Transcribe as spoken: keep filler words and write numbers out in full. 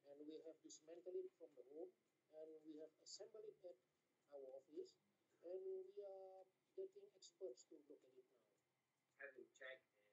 and we have dismantled it from the home, and we have assembled it at our office, and we are getting experts to look at it now. Have you checked